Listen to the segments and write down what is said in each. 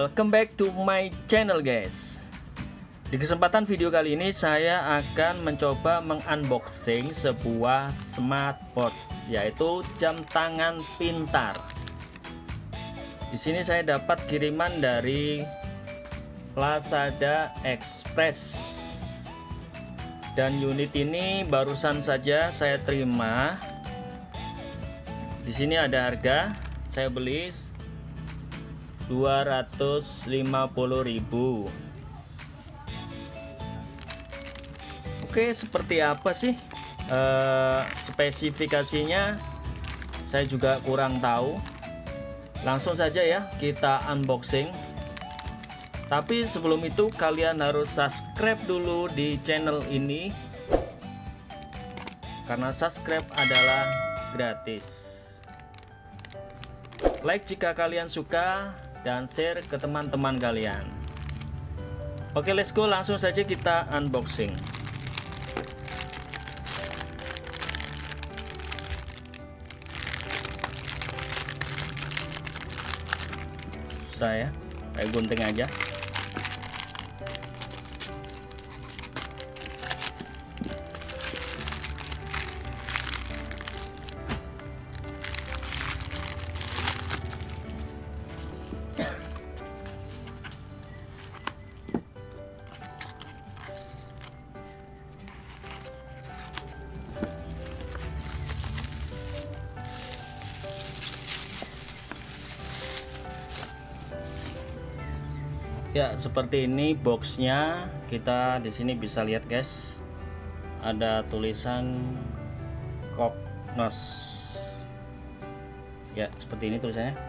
Welcome back to my channel guys. Di kesempatan video kali ini saya akan mencoba mengunboxing sebuah smartwatch, yaitu jam tangan pintar. Di sini saya dapat kiriman dari Lazada Express. Dan unit ini barusan saja saya terima. Di sini ada harga, saya beli 250.000. Oke, seperti apa sih spesifikasinya? Saya juga kurang tahu. Langsung saja ya kita unboxing. Tapi sebelum itu kalian harus subscribe dulu di channel ini, karena subscribe adalah gratis. Like jika kalian suka dan share ke teman-teman kalian. Oke, let's go, langsung saja kita unboxing. Saya kayak gunting aja. Ya, seperti ini boxnya. Kita di sini bisa lihat guys, ada tulisan Cognos. Ya, seperti ini tulisannya.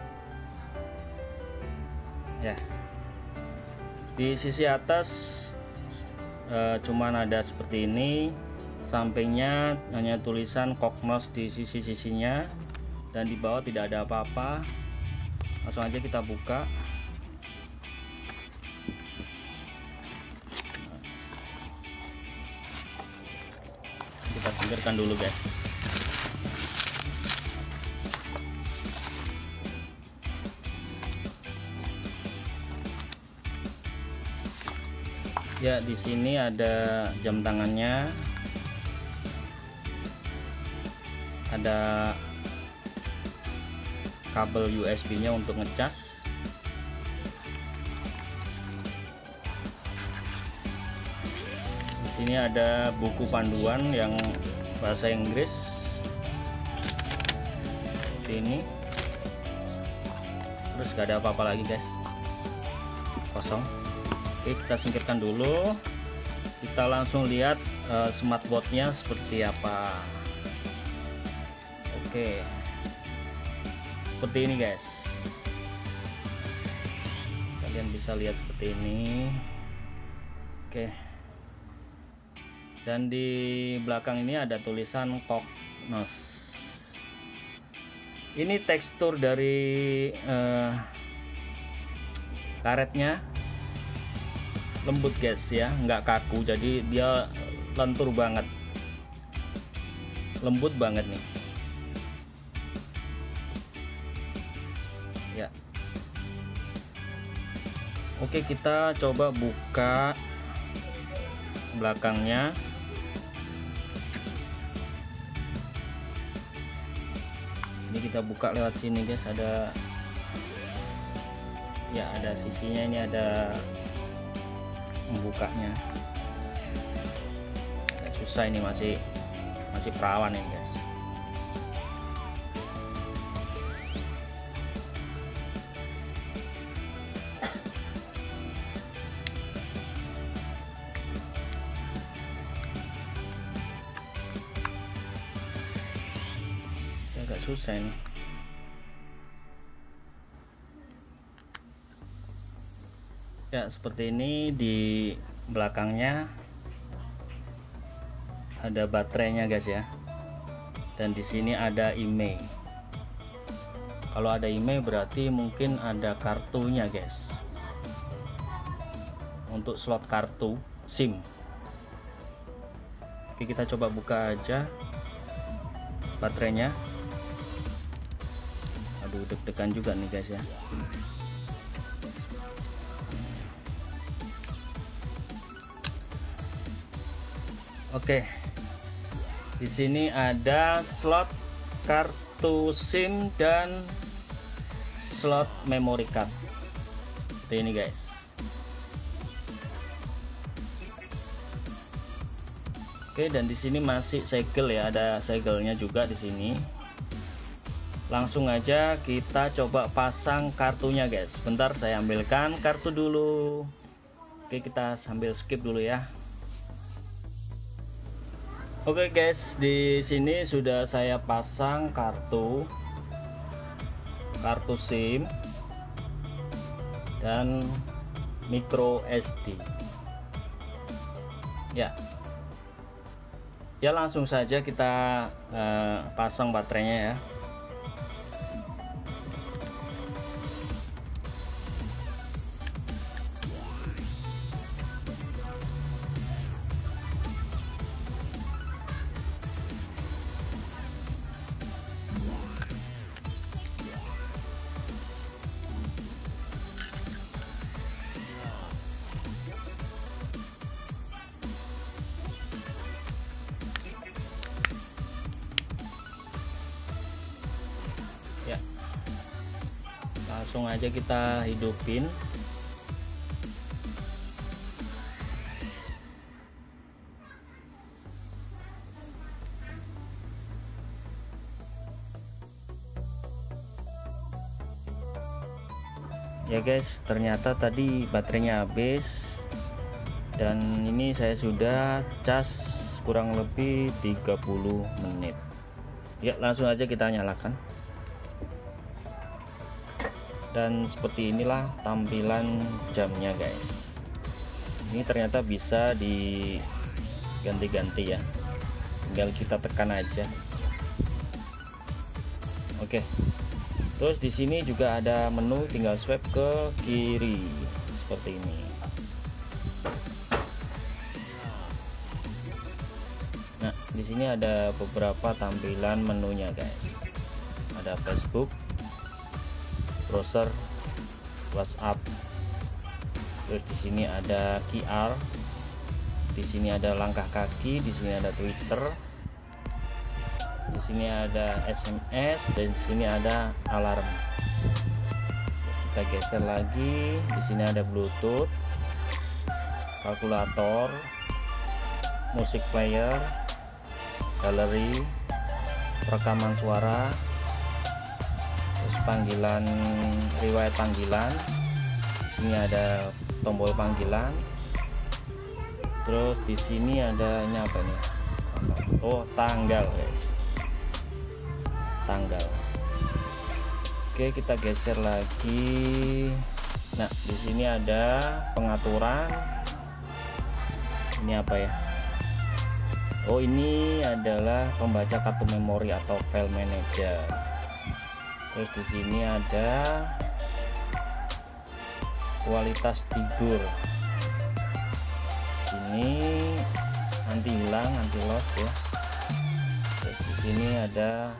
Ya, di sisi atas cuman ada seperti ini. Sampingnya hanya tulisan Cognos di sisi-sisinya, dan di bawah tidak ada apa-apa. Langsung aja kita buka. Kita singkirkan dulu guys. Ya, di sini ada jam tangannya, ada kabel USB-nya untuk ngecas. Ini ada buku panduan yang bahasa Inggris seperti ini. Terus gak ada apa-apa lagi guys, kosong. Oke, kita singkirkan dulu. Kita langsung lihat smartwatch-nya seperti apa. Oke, seperti ini guys, kalian bisa lihat seperti ini. Oke, dan di belakang ini ada tulisan Cognos. Ini tekstur dari karetnya lembut guys ya, nggak kaku, jadi dia lentur banget, lembut banget nih ya. Oke, kita coba buka belakangnya. Ini kita buka lewat sini guys, ada ya, ada sisinya, ini ada membukanya. Agak susah ini, masih perawan ini guys. Agak susah ini. Ya, seperti ini. Di belakangnya ada baterainya guys ya, dan di sini ada IMEI. Kalau ada IMEI berarti mungkin ada kartunya guys, untuk slot kartu SIM. Oke, kita coba buka aja baterainya. Aduh, deg-degan juga nih guys ya. Oke, di sini ada slot kartu SIM dan slot memory card. Seperti ini guys. Oke, dan di sini masih segel ya, ada segelnya juga di sini. Langsung aja kita coba pasang kartunya guys. Bentar saya ambilkan kartu dulu. Oke, kita sambil skip dulu ya. Oke guys, di sini sudah saya pasang kartu SIM dan micro SD. Ya langsung saja kita pasang baterainya ya. Ya, langsung aja kita hidupin. Ya guys, ternyata tadi baterainya habis dan ini saya sudah cas kurang lebih 30 menit. Ya, langsung aja kita nyalakan. Dan seperti inilah tampilan jamnya guys. Ini ternyata bisa diganti-ganti ya, tinggal kita tekan aja. Oke, terus di sini juga ada menu, tinggal swipe ke kiri seperti ini. Nah, di sini ada beberapa tampilan menunya guys. Ada Facebook, browser, WhatsApp. Terus di sini ada QR. Di sini ada langkah kaki, di sini ada Twitter. Di sini ada SMS dan di sini ada alarm. Kita geser lagi, di sini ada Bluetooth, kalkulator, musik player, galeri, rekaman suara, terus panggilan, riwayat panggilan. Di sini ada tombol panggilan. Terus di sini ada ini apa nih? Oh, tanggal guys. Tanggal. Oke, kita geser lagi. Nah, di sini ada pengaturan. Ini apa ya? Oh, ini adalah pembaca kartu memori atau file manager. Terus di sini ada kualitas tidur. Ini anti hilang, anti loss ya. Terus di sini ada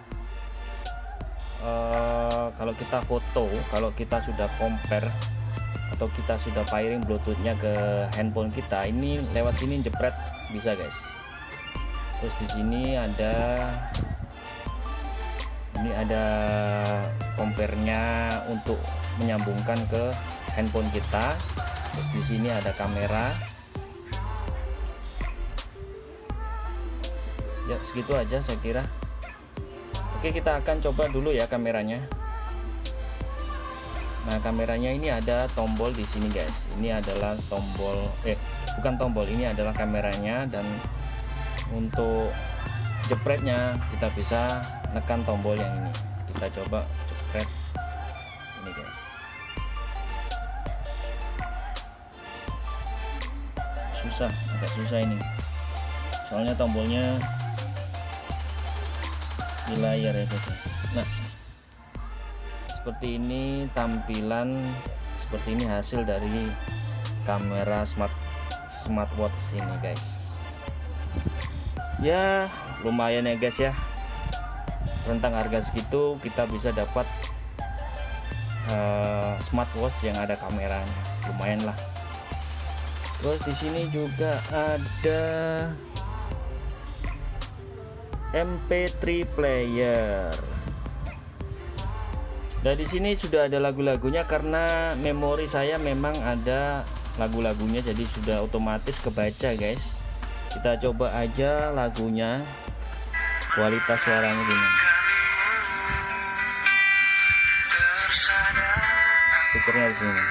kalau kita foto, kalau kita sudah compare atau kita sudah pairing bluetoothnya ke handphone kita, ini lewat sini jepret bisa guys. Terus di sini ada compare-nya untuk menyambungkan ke handphone kita. Terus di sini ada kamera. Ya, segitu aja saya kira. Oke, kita akan coba dulu ya kameranya. Nah, kameranya ini ada tombol di sini guys. Ini adalah tombol, bukan tombol, ini adalah kameranya. Dan untuk jepretnya kita bisa nekan tombol yang ini. Kita coba jepret ini guys. Susah, agak susah ini, soalnya tombolnya di layar ya guys. Nah, seperti ini tampilan, seperti ini hasil dari kamera smartwatch ini guys. Ya lumayan ya guys ya, rentang harga segitu kita bisa dapat smartwatch yang ada kameranya, lumayan lah. Terus di sini juga ada MP3 player. Dan di sini sudah ada lagu-lagunya karena memori saya memang ada lagu-lagunya, jadi sudah otomatis kebaca guys. Kita coba aja lagunya, kualitas suaranya gimana. Speakernya di sini.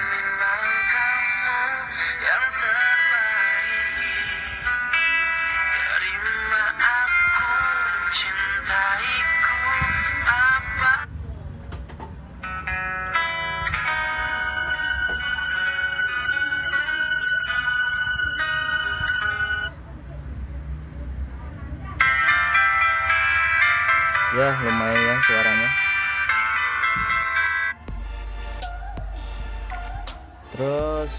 Ya lumayan ya suaranya. Terus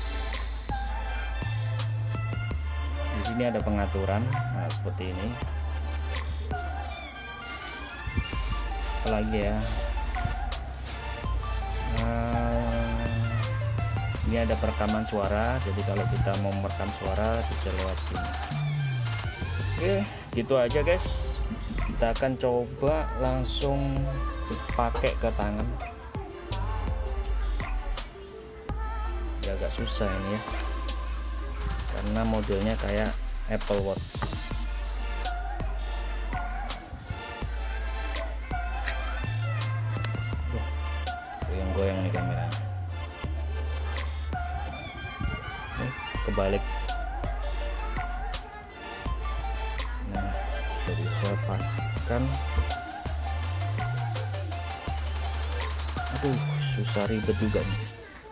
di sini ada pengaturan, nah seperti ini. Apalagi ya, ini ada perekaman suara, jadi kalau kita mau merekam suara bisa lewat sini. Oke, gitu aja guys. Kita akan coba langsung pakai ke tangan. Ya agak susah ini ya, karena modelnya kayak Apple Watch. Goyang-goyang nih kameranya. Kebalik. Nah, kita bisa paskan. Aduh, susah ribet juga nih.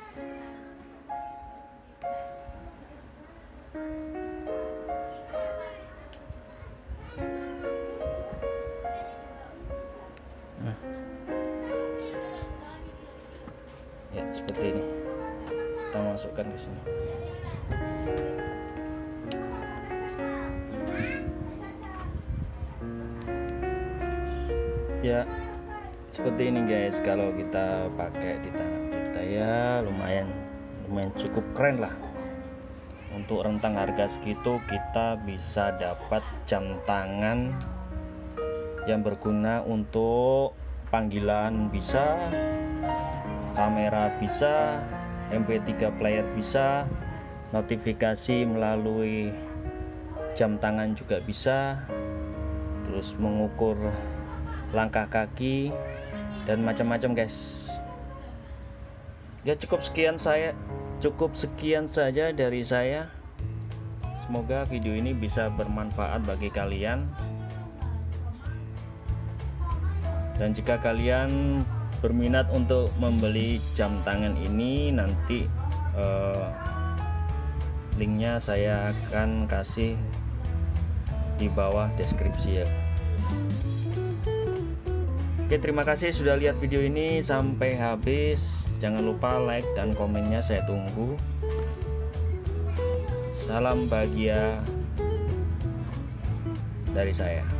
Ya seperti ini, kita masukkan ke sini. Ya seperti ini guys, kalau kita pakai di tangan kita ya lumayan cukup keren lah. Untuk rentang harga segitu kita bisa dapat jam tangan yang berguna untuk panggilan bisa, kamera bisa, MP3 player bisa, notifikasi melalui jam tangan juga bisa, terus mengukur langkah kaki dan macam-macam guys. Ya cukup sekian saja dari saya. Semoga video ini bisa bermanfaat bagi kalian. Dan jika kalian berminat untuk membeli jam tangan ini, nanti linknya saya akan kasih di bawah deskripsi ya. Oke, terima kasih sudah lihat video ini sampai habis. Jangan lupa like dan komennya, saya tunggu. Salam bahagia dari saya.